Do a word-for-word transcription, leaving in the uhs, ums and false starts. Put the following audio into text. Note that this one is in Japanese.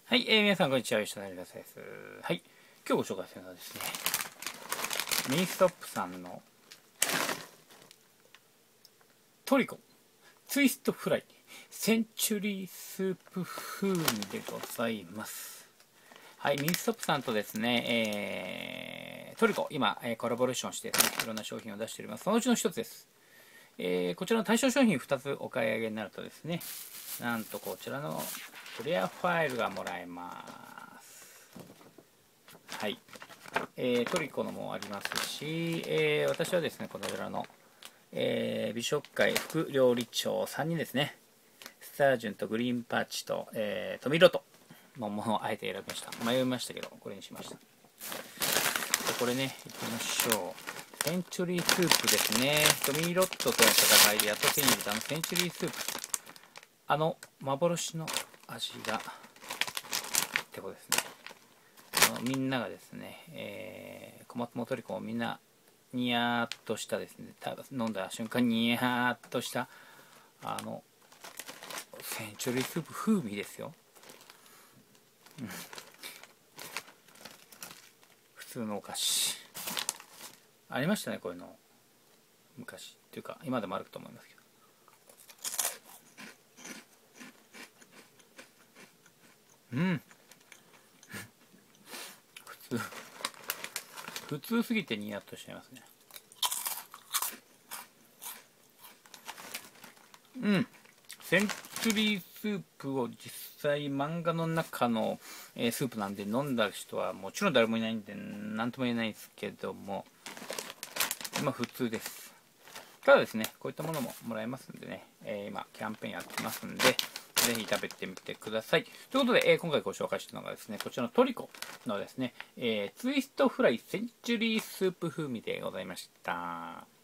はい、えー、皆さんこんにちは、吉田成田です。はい、今日ご紹介するのはですね、ミニストップさんのトリコツイストフライセンチュリースープ風味でございます。はい、ミニストップさんとですね、えー、トリコ、今、えー、コラボレーションしてですね、いろんな商品を出しております。そのうちの一つです。えー、こちらの対象商品ふたつお買い上げになるとですね、なんとこちらのクリアファイルがもらえます。はい、えー、トリコのもありますし、えー、私はですね、こちらの、えー、美食会副料理長さんにんですね、スタージュンとグリーンパッチと、えー、トミロトのものをあえて選びました。迷いましたけど、これにしました。これね、いきましょう。センチュリースープですね。トミーロットとの戦いでやっと手に入れたあのセンチュリースープ。あの幻の味がってことですね。あのみんながですね、えー、小松もトリコもみんなニヤーっとしたですね、飲んだ瞬間にニヤーっとしたあのセンチュリースープ風味ですよ。うん、普通のお菓子ありましたね、こういうの昔っていうか今でもあると思いますけど、うん普通普通すぎてニヤッとしちゃいますね。うん、センチュリースープを実際漫画の中の、えー、スープなんで飲んだ人はもちろん誰もいないんで何とも言えないんですけども、まあ普通です。ただですね、こういったものももらえますんでね、えー、今キャンペーンやってますんで、ぜひ食べてみてください。ということで、えー、今回ご紹介したのがですね、こちらのトリコのですね、えー、ツイストフライセンチュリースープ風味でございました。